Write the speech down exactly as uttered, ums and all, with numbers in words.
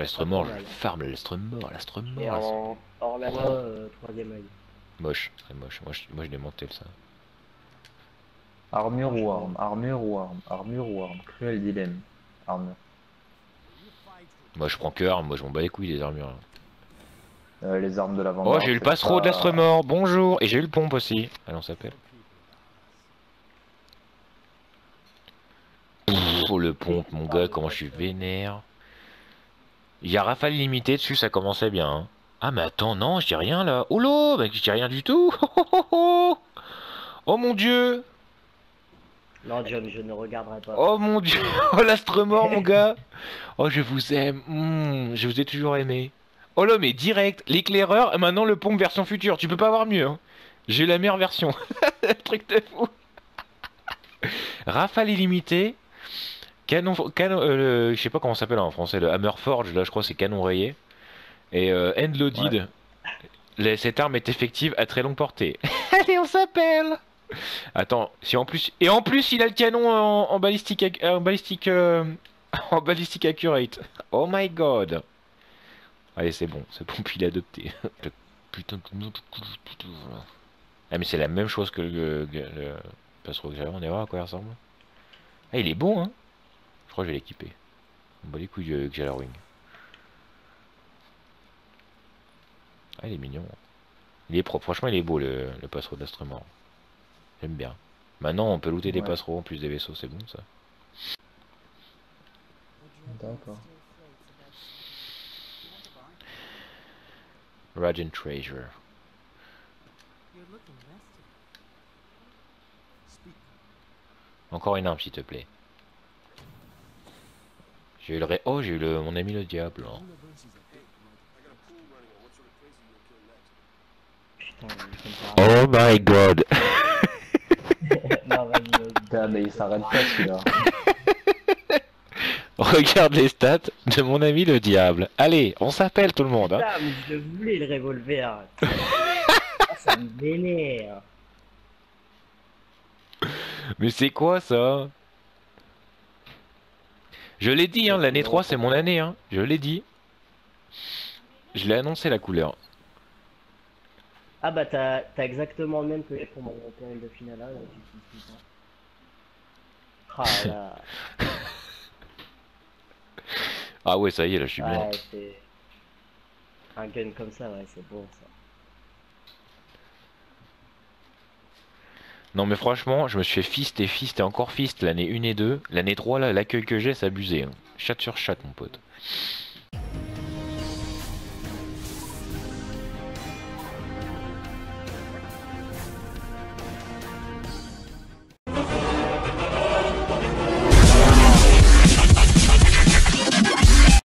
l'astre mort, je farm l'astre mort, l'astre mort. Et en hors la loi, euh, troisième œil. Moche, très moche. Moi je, moi, je démontais ça. Armure ou arme, armure ou arme, armure ou arme. Cruel dilemme. Armure. Moi je prends que arme, moi je m'en bats les couilles des armures. Euh, les armes de l'avant. Oh, j'ai eu le passereau de l'astre mort, bonjour. Et j'ai eu le pompe aussi. Allez, on s'appelle. Oh, le pompe, mon gars, comment je suis vénère. Il y a rafale limitée dessus, ça commençait bien. Hein. Ah, mais attends, non, je dis rien là. Oh là, bah, je dis rien du tout. Oh, oh, oh. Oh mon dieu. Non, John, je ne regarderai pas. Oh mon dieu. Oh, l'astre mort, mon gars. Oh, je vous aime. Mmh, je vous ai toujours aimé. Oh là, mais direct, l'éclaireur et maintenant le pompe version future. Tu peux pas avoir mieux. Hein. J'ai la meilleure version. Truc de fou. Rafale illimitée. Canon, canon euh, le, je sais pas comment ça s'appelle en français, le Hammer Forge, là je crois c'est canon rayé. Et euh, end loaded. Ouais. Cette arme est effective à très longue portée. Allez, on s'appelle. Attends, si en plus et en plus il a le canon en, en balistique, en balistique, euh, en balistique accurate. Oh my god. Allez, c'est bon, c'est bon, puis il est adopté. Putain de ah mais c'est la même chose que le, le, le passereau que j'avais, on est voir à quoi il ressemble. Ah il est bon hein. Je crois que je vais l'équiper. On bat les couilles que j'ai la wing. Ah il est mignon. Il est propre, franchement il est beau le, le passereau d'instrument. J'aime bien. Maintenant on peut looter ouais. Des passereaux en plus des vaisseaux, c'est bon ça. D'accord. Radiant Treasure. Encore une arme s'il te plaît. J'ai eu le ré... Oh j'ai eu le... mon ami le diable. Hein. Oh my god. Non, mais il s'arrête pas celui-là. Regarde les stats de mon ami le diable. Allez, on s'appelle tout le monde. Hein. Putain, mais je voulais le revolver. Ah, ça me vénère. Mais c'est quoi ça? Je l'ai dit, hein, l'année trois c'est mon année. Hein. Je l'ai dit. Je l'ai annoncé la couleur. Ah bah t'as exactement le même que pour mon période de finale là. Ah là. Ah ouais ça y est là je suis ouais, bien. C'est un gun comme ça ouais c'est bon ça. Non mais franchement je me suis fait fist et fist et encore fist l'année un et deux. L'année trois là l'accueil que j'ai c'est abusé. Hein. Chat sur chat mon pote.